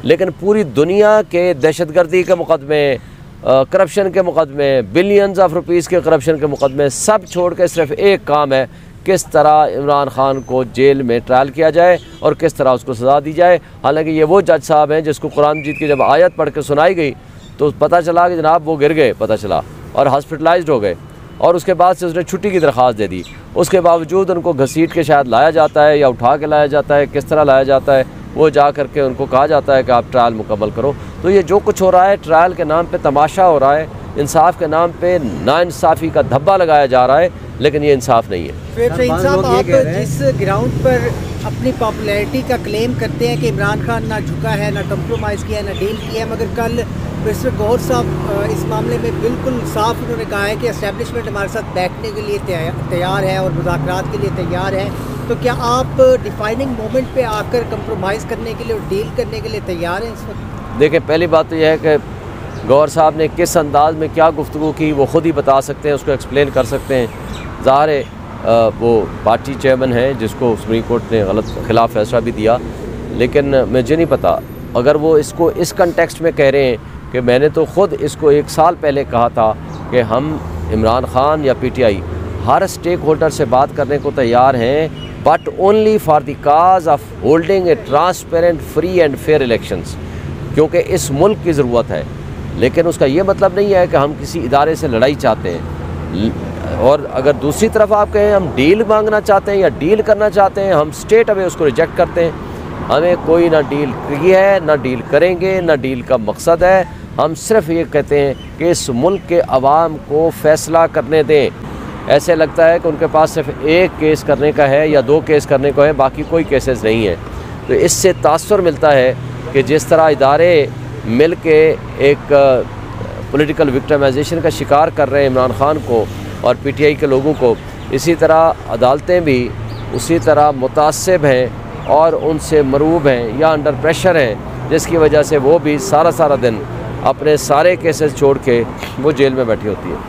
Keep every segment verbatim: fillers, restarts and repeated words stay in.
लेकिन पूरी दुनिया के दहशतगर्दी के मुकदमे, करप्शन के मुकदमे, बिलियंस ऑफ रुपीज़ के करप्शन के मुकदमे सब छोड़ के सिर्फ एक काम है, किस तरह इमरान खान को जेल में ट्रायल किया जाए और किस तरह उसको सज़ा दी जाए। हालांकि ये वो जज साहब हैं जिसको कुरान मजीद की जब आयत पढ़ के सुनाई गई तो पता चला कि जनाब वो गिर गए, पता चला और हॉस्पिटलाइज्ड हो गए, और उसके बाद से उसने छुट्टी की दरख्वास्त दे दी। उसके बावजूद उनको घसीट के शायद लाया जाता है या उठा के लाया जाता है, किस तरह लाया जाता है, वो जा कर के उनको कहा जाता है कि आप ट्रायल मुकम्मल करो। तो ये जो कुछ हो रहा है ट्रायल के नाम पे तमाशा हो रहा है, इंसाफ के नाम पे नाइंसाफ़ी का धब्बा लगाया जा रहा है, लेकिन ये इंसाफ नहीं है। सईद साहब, आप जिस ग्राउंड पर अपनी पॉपुलैरिटी का क्लेम करते हैं कि इमरान खान ना झुका है, ना कंप्रोमाइज़ किया है, ना डील किया है, मगर कल मिस्टर गौहर साहब इस मामले में बिल्कुल साफ उन्होंने कहा है कि एस्टेब्लिशमेंट हमारे साथ बैठने के लिए तैयार है और मुज़ाकरात के लिए तैयार है। तो क्या आप डिफाइनिंग मोमेंट पे आकर कंप्रोमाइज़ करने के लिए और डील करने के लिए तैयार हैं इस वक्त? देखिए, पहली बात तो यह है कि गौहर साहब ने किस अंदाज में क्या गुफ्तगू की वो ख़ुद ही बता सकते हैं, उसको एक्सप्लेन कर सकते हैं। ज़ाहिर है वो पार्टी चेयरमैन है जिसको सुप्रीम कोर्ट ने गलत खिलाफ फैसला भी दिया, लेकिन मुझे नहीं पता अगर वो इसको इस कंटेक्स्ट में कह रहे हैं कि मैंने तो ख़ुद इसको एक साल पहले कहा था कि हम इमरान खान या पीटीआई हर स्टेक होल्डर से बात करने को तैयार हैं, but only for the cause of holding a transparent free and fair elections, क्योंकि इस मुल्क की ज़रूरत है। लेकिन उसका ये मतलब नहीं है कि हम किसी इदारे से लड़ाई चाहते हैं। और अगर दूसरी तरफ आप कहें हम डील मांगना चाहते हैं या डील करना चाहते हैं, हम स्टेट अवे उसको रिजेक्ट करते हैं। हमें कोई ना डील की है, ना डील करेंगे, ना डील का मकसद है। हम सिर्फ ये कहते हैं कि इस मुल्क के अवाम को फ़ैसला करने दें। ऐसे लगता है कि उनके पास सिर्फ एक केस करने का है या दो केस करने को है, बाकी कोई केसेस नहीं है। तो इससे तासुर मिलता है कि जिस तरह इदारे मिल के एक पॉलिटिकल विक्टिमाइजेशन का शिकार कर रहे हैं इमरान खान को और पीटीआई के लोगों को, इसी तरह अदालतें भी उसी तरह मुतासिब हैं और उनसे मरूब हैं या अंडर प्रेशर हैं, जिसकी वजह से वो भी सारा सारा दिन अपने सारे केसेस छोड़ के वो जेल में बैठी होती है।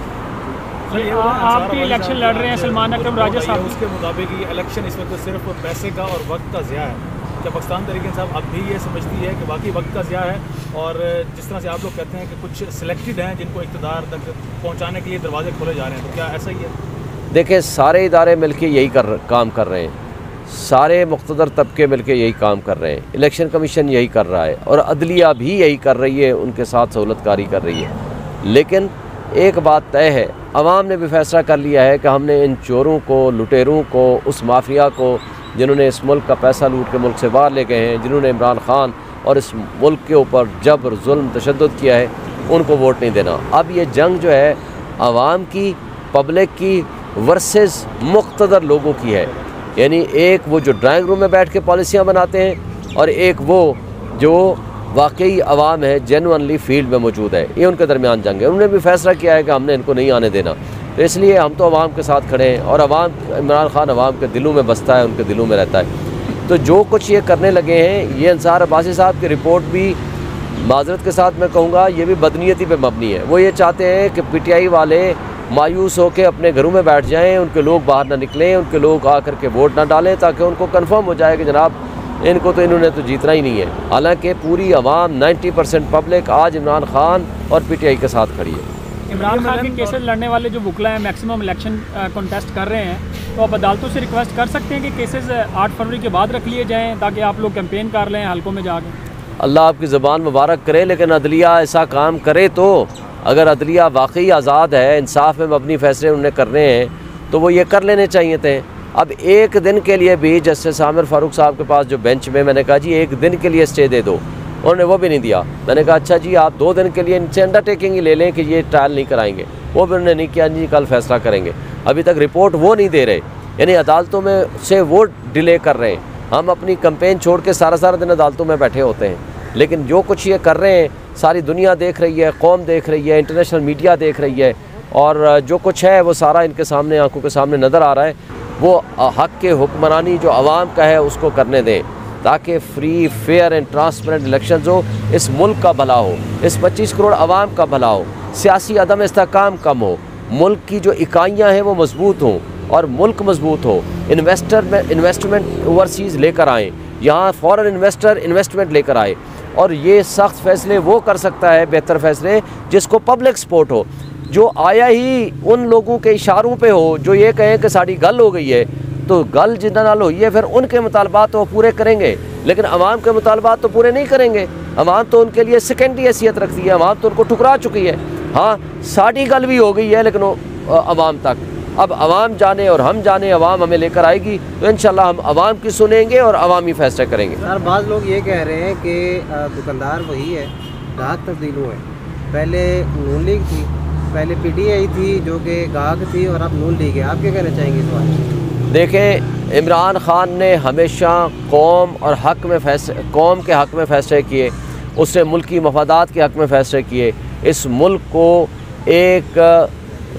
आप भी इलेक्शन लड़ रहे हैं, सलमान अकरम राजा साहब, उसके मुताबिक ये इलेक्शन इस वक्त सिर्फ पैसे का और वक्त का ज़िया है। क्या पाकिस्तान तहरीक इंसाफ अब भी ये समझती है कि बाकी वक्त का ज़िया है, और जिस तरह से आप लोग कहते हैं कि कुछ सिलेक्टेड हैं जिनको इक़्तिदार तक पहुँचाने के लिए दरवाजे खोले जा रहे हैं, तो क्या ऐसा ही है? देखिए, सारे इदारे मिलके यही कर काम कर रहे हैं, सारे मुक़्तदर तबके मिलके यही काम कर रहे हैं, इलेक्शन कमीशन यही कर रहा है और अदलिया भी यही कर रही है, उनके साथ सहूलतकारी कर रही है। लेकिन एक बात तय है, अवाम ने भी फैसला कर लिया है कि हमने इन चोरों को, लुटेरों को, उस माफिया को जिन्होंने इस मुल्क का पैसा लूट के मुल्क से बाहर ले गए हैं, जिन्होंने इमरान खान और इस मुल्क के ऊपर जबर, जुल्म, तशद्दुद किया है, उनको वोट नहीं देना। अब ये जंग जो है अवाम की, पब्लिक की वर्सेस मुक़्तदर लोगों की है। यानी एक वो जो ड्राइंग रूम में बैठ के पॉलिसियाँ बनाते हैं और एक वो जो वाकई अवाम है, जेनुअनली फील्ड में मौजूद है। ये उनके दरमियान जंग है। उन्होंने भी फैसला किया है कि हमने इनको नहीं आने देना, तो इसलिए हम तो अवाम के साथ खड़े हैं और अवाम, इमरान खान अवाम के दिलों में बसता है, उनके दिलों में रहता है। तो जो कुछ ये करने लगे हैं, ये अंसार अब्बासी साहब की रिपोर्ट भी माजरत के साथ मैं कहूँगा ये भी बदनीयती पे मबनी है। वो ये चाहते हैं कि पीटीआई वाले मायूस होकर अपने घरों में बैठ जाएं, उनके लोग बाहर ना निकलें, उनके लोग आकर के वोट ना डालें, ताकि उनको कंफर्म हो जाए कि जनाब इनको तो इन्होंने तो जीतना ही नहीं है। हालांकि पूरी अवाम नब्बे परसेंट पब्लिक आज इमरान खान और पीटीआई के साथ खड़ी है। इमरान खान के केसेस लड़ने वाले जो वकला हैं मैक्सिमम इलेक्शन कॉन्टेस्ट कर रहे हैं, तो आप अदालतों से रिक्वेस्ट कर सकते हैं कि केसेस आठ फरवरी के बाद रख लिए जाएँ ताकि आप लोग कैंपेन कर लें हल्कों में जाके। अल्लाह आपकी ज़बान मुबारक करे, लेकिन अदलिया ऐसा काम करे तो अगर अदलिया वाकई आज़ाद है, इंसाफ में मबनी फैसले उन्हें करने हैं, तो वो ये कर लेने चाहिए थे। अब एक दिन के लिए भी जस्टिस आमिर फ़ारूक साहब के पास जो बेंच में मैंने कहा जी एक दिन के लिए स्टे दे दो, उन्होंने वो भी नहीं दिया। मैंने कहा अच्छा जी आप दो दिन के लिए इनसे अंडरटेकिंग ही ले लें कि ये ट्रायल नहीं कराएंगे, वो भी उन्होंने नहीं किया जी कल फैसला करेंगे। अभी तक रिपोर्ट वो नहीं दे रहे, यानी अदालतों में से वो डिले कर रहे हैं। हम अपनी कैंपेन छोड़ के सारा सारा दिन अदालतों में बैठे होते हैं, लेकिन जो कुछ ये कर रहे हैं सारी दुनिया देख रही है, कौम देख रही है, इंटरनेशनल मीडिया देख रही है, और जो कुछ है वो सारा इनके सामने, आंखों के सामने नज़र आ रहा है। वो हक़ के हुक्मरानी जो आवाम का है उसको करने दें, ताकि free, fair and transparent elections हो, इस मुल्क का भला हो, इस पच्चीस करोड़ आवाम का भला हो, सियासी अदम इस्तेहकाम कम हो, मुल्क की जो इकाइयाँ हैं वो मजबूत हों और मुल्क मजबूत हो। इन्वेस्टर में इन्वेस्टमेंट ओवरसीज़ लेकर आएँ, यहाँ फॉरेन इन्वेस्टर इन्वेस्टमेंट लेकर आए, और ये सख्त फ़ैसले वो कर सकता है, बेहतर फ़ैसले जिसको पब्लिक सपोर्ट हो, जो आया ही उन लोगों के इशारों पे हो जो ये कहें कि साड़ी गल हो गई है, तो गल जिन्ना नाल हुई है फिर उनके मुतालबात तो पूरे करेंगे, लेकिन अवाम के मुतालबात तो पूरे नहीं करेंगे। अवाम तो उनके लिए सेकेंडरी हैसियत रखती है, अवाम तो उनको ठुकरा चुकी है। हाँ, साड़ी गल भी हो गई है लेकिन अवाम तक, अब अवाम जाने और हम जाने, अवाम हमें लेकर आएगी तो इंशाल्लाह हम अवाम की सुनेंगे और अवामी फैसले करेंगे। सर, बाज़ लोग ये कह रहे हैं कि दुकानदार वही है, गाहक तब्दील हुए हैं। पहले नून लीग थी, पहले पीटीआई थी जो कि गाहक थी, और अब नून लीग है। आप क्या कहना चाहेंगे इस बारे? देखें, इमरान खान ने हमेशा कौम और हक़ में फैसले कौम के हक़ में फ़ैसले किए, उसने मुल्की मफादात के हक़ में फ़ैसले किए। इस मुल्क को एक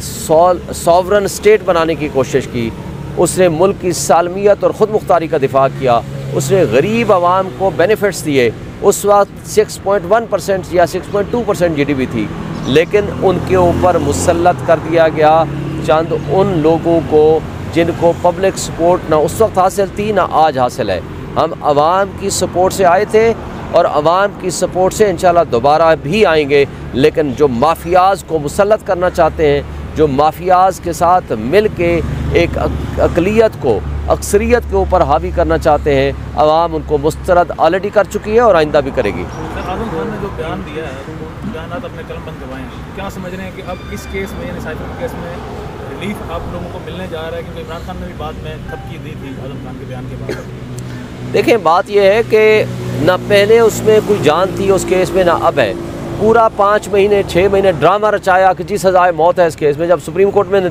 सॉवरन स्टेट बनाने की कोशिश की, उसने मुल्क की सालमियत और ख़ुद मुख्तारी का दिफा किया, उसने गरीब आवाम को बेनिफिट्स दिए। उस वक्त सिक्स पॉइंट वन परसेंट या six point two percent G D P थी, लेकिन उनके ऊपर मुसल्लत कर दिया गया चंद उन लोगों को जिनको पब्लिक सपोर्ट ना उस वक्त हासिल थी ना आज हासिल है। हम आवाम की सपोर्ट से आए थे और आवाम की सपोर्ट से इंशाल्लाह दोबारा भी आएंगे, लेकिन जो माफियाज़ को मुसल्लत करना चाहते हैं, जो माफियाज़ के साथ मिल के एक अक़लियत को अक्सरियत के ऊपर हावी करना चाहते हैं, आवाम उनको मुस्तरद ऑलरेडी कर चुकी है और आइंदा भी करेगी। आज़म खान ने जो बयान दिया है, वो बयान अपने कलम बंद करवाए हैं, क्या समझ रहे हैं कि अब इस केस में यानी साइफर केस में रिलीफ आप लोगों को मिलने जा रहा है? क्योंकि इमरान खान ने भी बाद में धमकी दी थी आज़म खान के बयान के बाद। देखें, बात यह है कि ना पहले उसमें कोई जान थी उस केस में, ना अब है। पूरा पाँच महीने छः महीने ड्रामा रचाया कि जी सज़ाए मौत है इस केस में। जब सुप्रीम कोर्ट में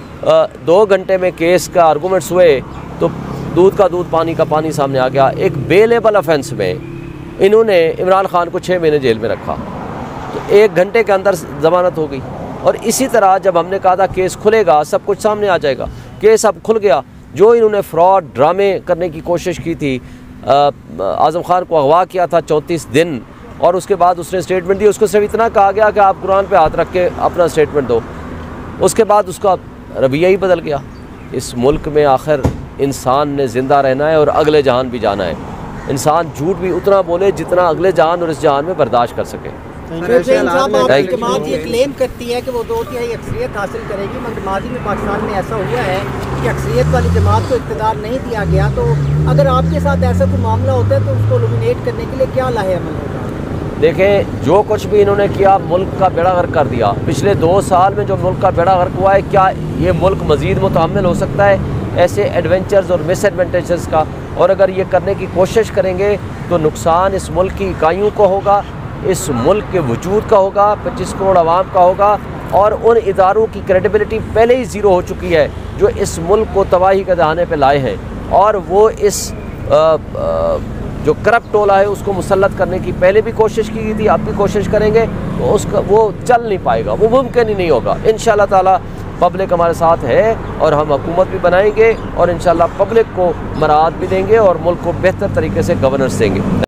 दो घंटे में केस का आर्गूमेंट्स हुए तो दूध का दूध पानी का पानी सामने आ गया। एक बेलेबल ऑफेंस में इन्होंने इमरान खान को छः महीने जेल में रखा, तो एक घंटे के अंदर ज़मानत हो गई। और इसी तरह जब हमने कहा था केस खुलेगा, सब कुछ सामने आ जाएगा, केस अब खुल गया। जो इन्होंने फ्रॉड ड्रामे करने की कोशिश की थी, आज़म खान को अगवा किया था चौंतीस दिन और उसके बाद उसने स्टेटमेंट दी, उसको सिर्फ इतना कहा गया कि आप कुरान पे हाथ रख के अपना स्टेटमेंट दो, उसके बाद उसका रवैया ही बदल गया। इस मुल्क में आखिर इंसान ने ज़िंदा रहना है और अगले जहान भी जाना है। इंसान झूठ भी उतना बोले जितना अगले जहान और इस जहान में बर्दाश्त कर सके। जमात ये क्लेम करती है कि वो दो तिहाई अक्सरियत हासिल करेगी, मगर माजी में पाकिस्तान में ऐसा हुआ है कि अक्सरियत वाली जमात को इक़्तिदार नहीं दिया गया। तो अगर आपके साथ ऐसा कोई मामला होता है तो उसको एलिमिनेट करने के लिए क्या लाहे अमल होगा? देखें, जो कुछ भी इन्होंने किया मुल्क का बेड़ा गर्क कर दिया। पिछले दो साल में जो मुल्क का बेड़ा गर्क हुआ है, क्या ये मुल्क मज़ीद मुतहम्मिल हो सकता है ऐसे एडवेंचर्स और मिस एडवेंचर्स का? और अगर ये करने की कोशिश करेंगे तो नुकसान इस मुल्क की इकाइयों को होगा, इस मुल्क के वजूद का होगा, पच्चीस करोड़ आवाम का होगा, और उन इदारों की क्रेडिबिलिटी पहले ही ज़ीरो हो चुकी है जो इस मुल्क को तबाही के दहाने पे लाए हैं। और वो इस आ, आ, जो करप्ट टोला है उसको मुसल्लत करने की पहले भी कोशिश की थी, अब भी कोशिश करेंगे, तो उसका वो चल नहीं पाएगा, वो मुमकिन ही नहीं होगा। इंशाल्लाह ताला पब्लिक हमारे साथ है और हम हुकूमत भी बनाएंगे और इंशाल्लाह पब्लिक को मराद भी देंगे और मुल्क को बेहतर तरीके से गवर्नेंस देंगे।